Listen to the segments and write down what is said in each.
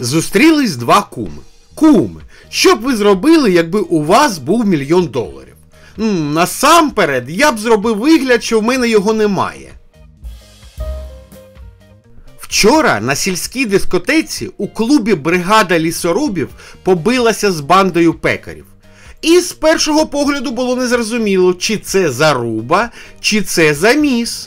Зустрілись два куми. Куми, що б ви зробили, якби у вас був $1 мільйон? Насамперед, я б зробив вигляд, що в мене його немає. Вчора на сільській дискотеці у клубі бригада лісорубів побилася з бандою пекарів. І з першого погляду було незрозуміло, чи це заруба, чи це заміс.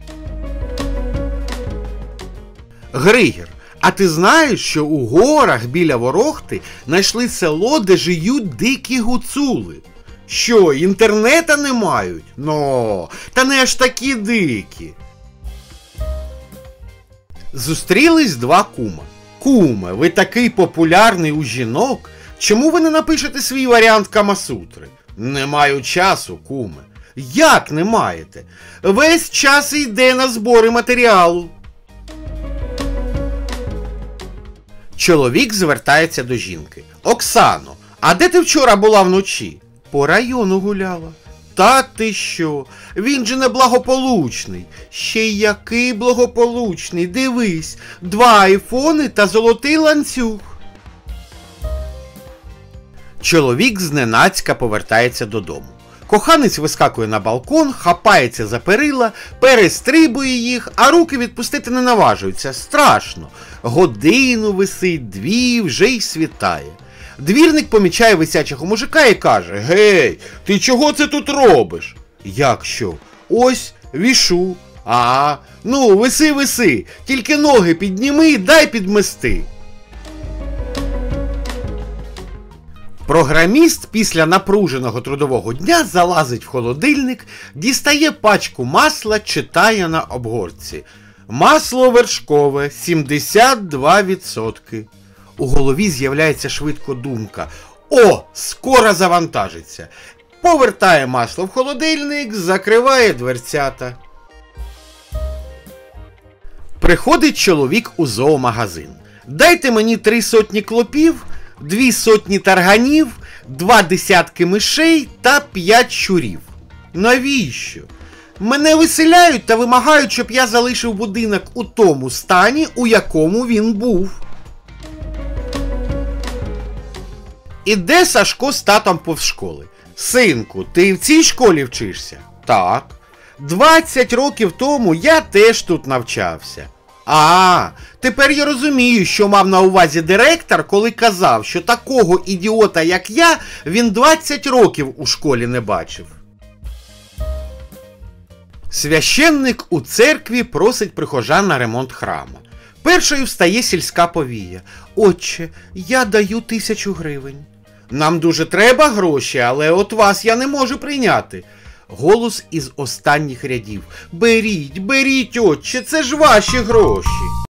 Григір, а ти знаєш, що у горах біля Ворохти знайшли село, де живуть дикі гуцули? Що, інтернета не мають? Та не аж такі дикі. Зустрілись два кума. Куме, ви такий популярний у жінок, чому ви не напишете свій варіант Камасутри? Не маю часу, куме. Як не маєте? Весь час йде на збори матеріалу. Чоловік звертається до жінки. Оксано, а де ти вчора була вночі? По району гуляла. Та ти що? Він же неблагополучний. Ще й який благополучний, дивись. 2 айфони та золотий ланцюг. Чоловік зненацька повертається додому. Коханець вискакує на балкон, хапається за перила, перестрибує їх, а руки відпустити не наважується. Страшно. Годину висить, 2, вже й світає. Двірник помічає висячого мужика і каже: «Гей, ти чого це тут робиш?» «Як що? Ось, вішу». «Ну, виси, тільки ноги підніми і дай підмести». Програміст після напруженого трудового дня залазить в холодильник, дістає пачку масла, читає на обгортці. Масло вершкове, 72%. У голові з'являється швидко думка: «О, скоро завантажиться!» Повертає масло в холодильник, закриває дверцята. Приходить чоловік у зоомагазин. «Дайте мені 3 сотні клопів, 2 сотні тарганів, 2 десятки мишей та 5 щурів». «Навіщо?» «Мене виселяють та вимагають, щоб я залишив будинок у тому стані, у якому він був». Іде Сашко з татом повз школи. «Синку, ти в цій школі вчишся?» «Так». 20 років тому я теж тут навчався». Тепер я розумію, що мав на увазі директор, коли казав, що такого ідіота, як я, він 20 років у школі не бачив. Священник у церкві просить прихожан на ремонт храму. Першою встає сільська повія. «Отче, я даю 1000 гривень». «Нам дуже треба гроші, але от вас я не можу прийняти». Голос із останніх рядів. «Беріть, отче, це ж ваші гроші».